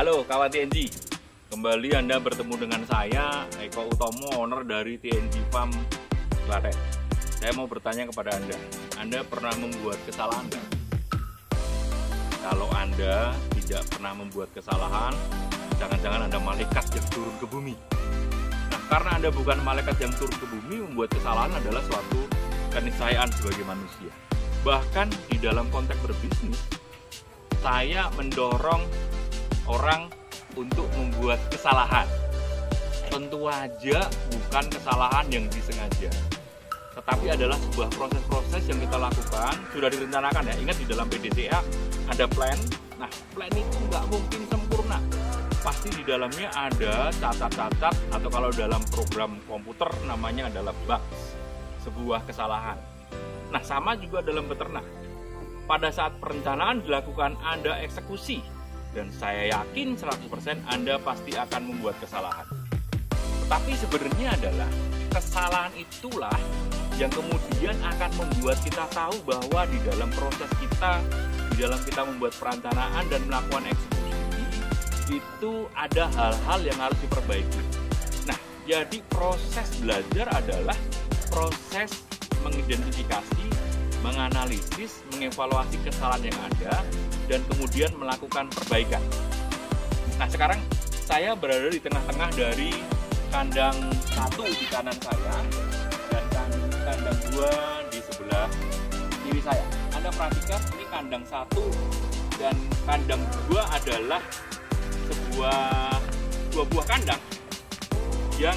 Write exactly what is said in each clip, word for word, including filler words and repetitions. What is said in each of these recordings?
Halo kawan T N G, kembali Anda bertemu dengan saya Eko Utomo, owner dari T N G Farm Klaten. Saya mau bertanya kepada Anda, Anda pernah membuat kesalahan nggak? Kalau Anda tidak pernah membuat kesalahan, jangan-jangan Anda malaikat yang turun ke bumi. Nah, karena Anda bukan malaikat yang turun ke bumi, membuat kesalahan adalah suatu keniscayaan sebagai manusia. Bahkan di dalam konteks berbisnis, saya mendorong orang untuk membuat kesalahan. Tentu aja bukan kesalahan yang disengaja, tetapi adalah sebuah proses-proses yang kita lakukan, sudah direncanakan ya. Ingat di dalam P D C A ada plan. Nah, plan itu nggak mungkin sempurna. Pasti di dalamnya ada cacat-cacat, atau kalau dalam program komputer namanya adalah bugs, sebuah kesalahan. Nah, sama juga dalam beternak. Pada saat perencanaan dilakukan, Anda eksekusi, dan saya yakin seratus persen Anda pasti akan membuat kesalahan. Tapi sebenarnya adalah kesalahan itulah yang kemudian akan membuat kita tahu bahwa di dalam proses kita, di dalam kita membuat perencanaan dan melakukan eksekusi, itu ada hal-hal yang harus diperbaiki. Nah, jadi proses belajar adalah proses mengidentifikasi, menganalisis, mengevaluasi kesalahan yang ada, dan kemudian melakukan perbaikan. Nah, sekarang saya berada di tengah-tengah dari kandang satu di kanan saya dan kandang dua di sebelah kiri saya. Anda perhatikan, ini kandang satu dan kandang dua adalah sebuah dua buah kandang yang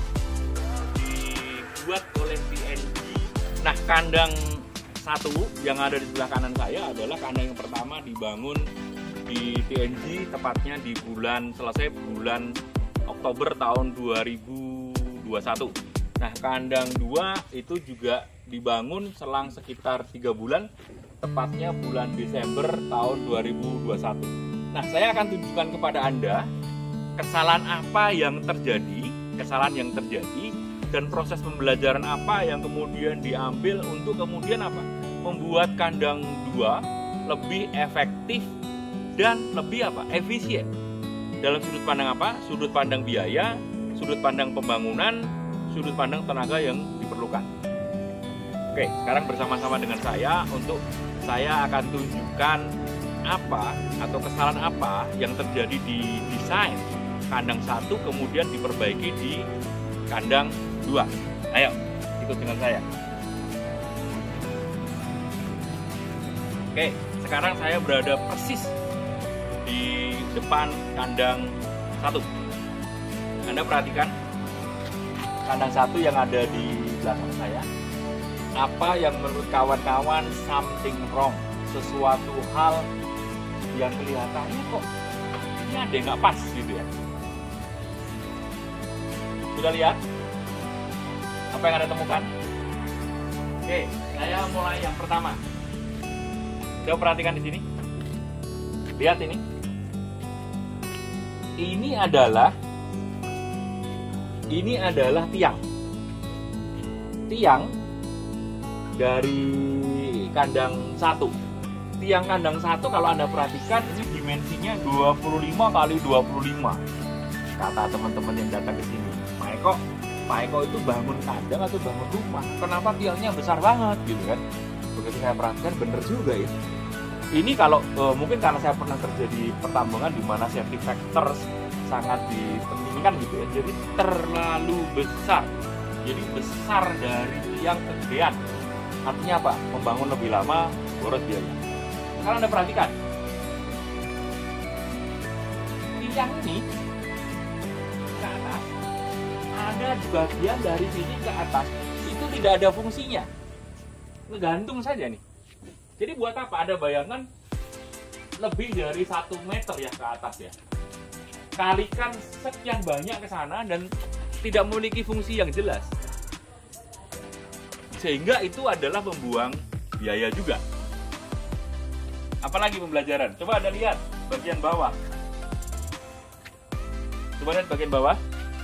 dibuat oleh T N G. Nah, kandang satu yang ada di sebelah kanan saya adalah kandang yang pertama dibangun di T N G, tepatnya di bulan selesai bulan Oktober tahun dua ribu dua puluh satu. Nah, kandang dua itu juga dibangun selang sekitar tiga bulan, tepatnya bulan Desember tahun dua ribu dua puluh satu. Nah, saya akan tunjukkan kepada Anda kesalahan apa yang terjadi, kesalahan yang terjadi, dan proses pembelajaran apa yang kemudian diambil untuk kemudian apa? Membuat kandang dua lebih efektif dan lebih apa? Efisien. Dalam sudut pandang apa? Sudut pandang biaya, sudut pandang pembangunan, sudut pandang tenaga yang diperlukan. Oke, sekarang bersama-sama dengan saya untuk saya akan tunjukkan apa atau kesalahan apa yang terjadi di desain kandang satu kemudian diperbaiki di kandang dua. Ayo, ikut dengan saya. Oke, sekarang saya berada persis di depan kandang satu. Anda perhatikan kandang satu yang ada di belakang saya. Apa yang menurut kawan-kawan something wrong? Sesuatu hal yang kelihatannya kok ini ada yang nggak pas gitu ya. Sudah lihat? Apa yang Anda temukan? Oke, saya mulai yang pertama. Coba perhatikan di sini. Lihat ini. Ini adalah ini adalah tiang. Tiang dari kandang satu. Tiang kandang satu kalau Anda perhatikan ini dimensinya dua puluh lima kali dua puluh lima. Kata teman-teman yang datang ke sini, Pak Eko, Pak Eko itu bangun kandang atau bangun rumah? Kenapa tiangnya besar banget gitu kan? Begitu saya perhatikan, bener juga ya. Ini kalau e, mungkin karena saya pernah kerja di pertambangan di mana safety factors sangat dipentingkan gitu ya. Jadi terlalu besar. Jadi besar dari tiang kegedean. Artinya apa? Membangun lebih lama, boros biaya. Kalau Anda perhatikan, tiang ini ke atas, ada di bagian dari sini ke atas, itu tidak ada fungsinya. Ngegantung saja nih. Jadi buat apa? Ada bayangan lebih dari satu meter ya ke atas ya. Kalikan sekian banyak ke sana dan tidak memiliki fungsi yang jelas. Sehingga itu adalah membuang biaya juga. Apalagi pembelajaran. Coba Anda lihat bagian bawah. Coba lihat bagian bawah.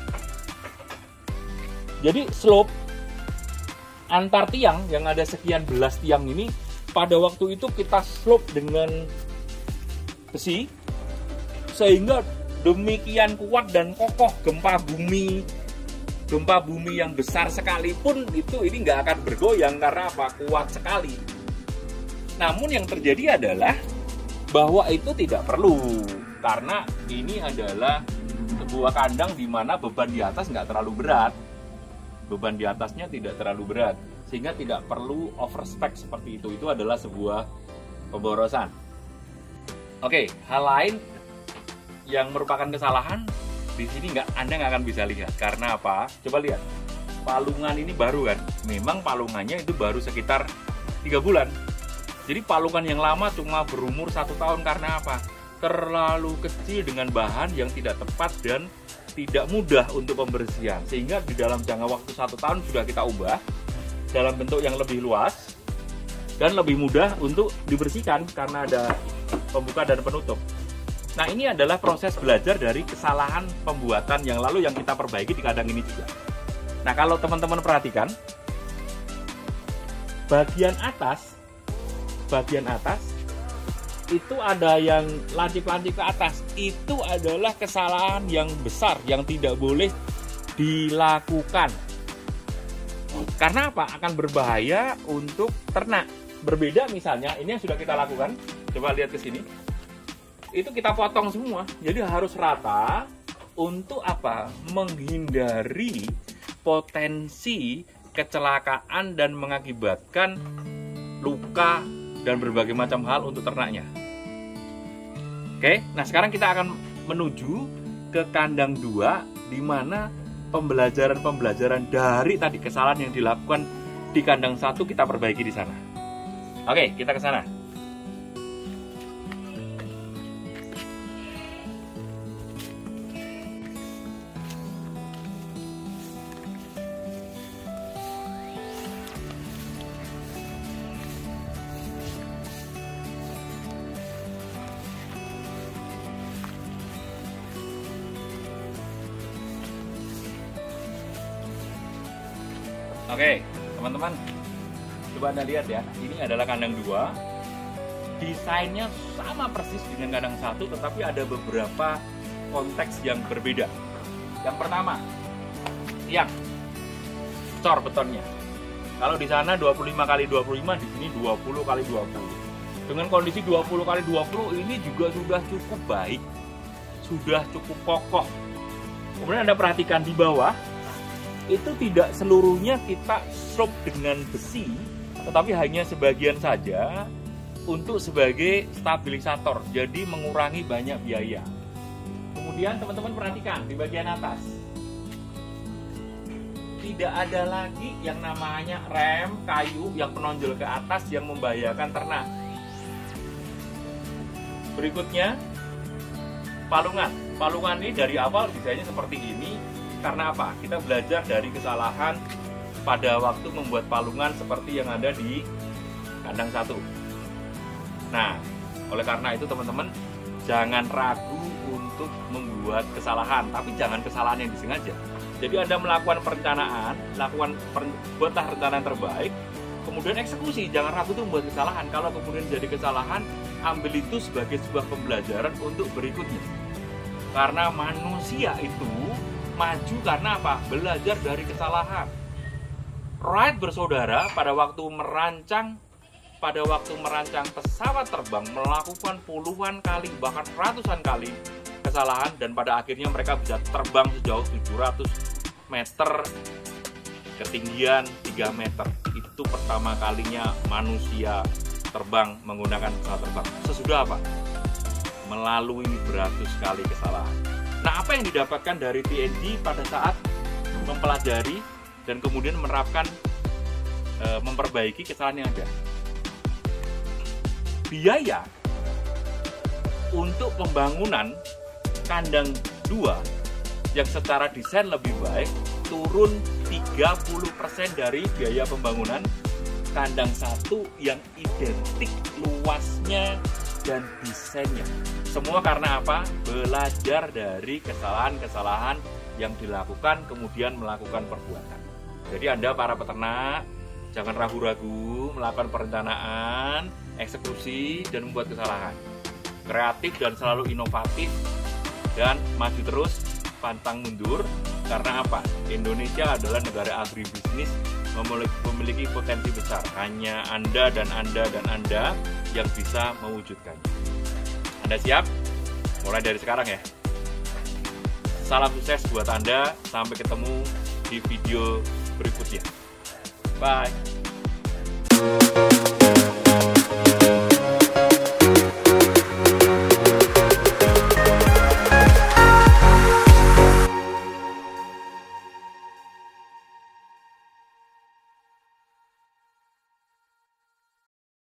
Jadi slope antar tiang yang ada sekian belas tiang ini, pada waktu itu kita slope dengan besi sehingga demikian kuat dan kokoh gempa bumi gempa bumi yang besar sekalipun itu ini nggak akan bergoyang karena apa? Kuat sekali. Namun yang terjadi adalah bahwa itu tidak perlu, karena ini adalah sebuah kandang di mana beban di atas nggak terlalu berat, beban di atasnya tidak terlalu berat, sehingga tidak perlu overspec seperti itu. Itu adalah sebuah pemborosan. Oke, hal lain yang merupakan kesalahan di sini nggak, Anda nggak akan bisa lihat. Karena apa? Coba lihat, palungan ini baru kan? Memang palungannya itu baru sekitar tiga bulan. Jadi palungan yang lama cuma berumur satu tahun karena apa? Terlalu kecil dengan bahan yang tidak tepat dan tidak mudah untuk pembersihan. Sehingga di dalam jangka waktu satu tahun sudah kita ubah dalam bentuk yang lebih luas dan lebih mudah untuk dibersihkan karena ada pembuka dan penutup. Nah, ini adalah proses belajar dari kesalahan pembuatan yang lalu yang kita perbaiki di kandang ini juga. Nah, kalau teman-teman perhatikan, bagian atas, bagian atas, itu ada yang lancip-lancip ke atas. Itu adalah kesalahan yang besar yang tidak boleh dilakukan. Karena apa? Akan berbahaya untuk ternak. Berbeda misalnya, ini yang sudah kita lakukan. Coba lihat ke sini. Itu kita potong semua, jadi harus rata untuk apa? Menghindari potensi kecelakaan dan mengakibatkan luka dan berbagai macam hal untuk ternaknya. Oke, nah sekarang kita akan menuju ke kandang dua, di mana pembelajaran-pembelajaran dari tadi kesalahan yang dilakukan di kandang satu kita perbaiki di sana. Oke, kita ke sana. Oke, teman-teman, coba Anda lihat ya, ini adalah kandang dua. Desainnya sama persis dengan kandang satu, tetapi ada beberapa konteks yang berbeda. Yang pertama, tiang, cor betonnya. Kalau di sana dua puluh lima kali dua puluh lima, di sini dua puluh kali dua puluh. Dengan kondisi dua puluh kali dua puluh ini juga sudah cukup baik, sudah cukup kokoh. Kemudian Anda perhatikan di bawah, itu tidak seluruhnya kita slope dengan besi, tetapi hanya sebagian saja untuk sebagai stabilisator, jadi mengurangi banyak biaya. Kemudian teman-teman perhatikan di bagian atas, tidak ada lagi yang namanya rem kayu yang menonjol ke atas yang membahayakan ternak. Berikutnya, palungan. Palungan ini dari awal desainnya seperti ini. Karena apa? Kita belajar dari kesalahan pada waktu membuat palungan seperti yang ada di kandang satu. Nah, oleh karena itu teman-teman jangan ragu untuk membuat kesalahan, tapi jangan kesalahan yang disengaja. Jadi Anda melakukan perencanaan, lakukan per, buatlah rencana yang terbaik, kemudian eksekusi. Jangan ragu untuk membuat kesalahan. Kalau kemudian jadi kesalahan, ambil itu sebagai sebuah pembelajaran untuk berikutnya. Karena manusia itu maju karena apa? Belajar dari kesalahan. Wright bersaudara pada waktu merancang pada waktu merancang pesawat terbang melakukan puluhan kali bahkan ratusan kali kesalahan, dan pada akhirnya mereka bisa terbang sejauh tujuh ratus meter, ketinggian tiga meter. Itu pertama kalinya manusia terbang menggunakan pesawat terbang. Sesudah apa? Melalui beratus kali kesalahan. Nah, apa yang didapatkan dari T N G pada saat mempelajari dan kemudian menerapkan, e, memperbaiki kesalahan yang ada? Biaya untuk pembangunan kandang dua yang secara desain lebih baik turun tiga puluh persen dari biaya pembangunan kandang satu yang identik luasnya dan desainnya. Semua karena apa? Belajar dari kesalahan-kesalahan yang dilakukan, kemudian melakukan perbuatan. Jadi Anda para peternak, jangan ragu-ragu melakukan perencanaan, eksekusi, dan membuat kesalahan. Kreatif dan selalu inovatif dan maju terus, pantang mundur. Karena apa? Indonesia adalah negara agribisnis, memiliki, memiliki potensi besar. Hanya Anda dan Anda dan Anda yang bisa mewujudkannya. Anda siap? Mulai dari sekarang ya. Salam sukses buat Anda. Sampai ketemu di video berikutnya. Bye.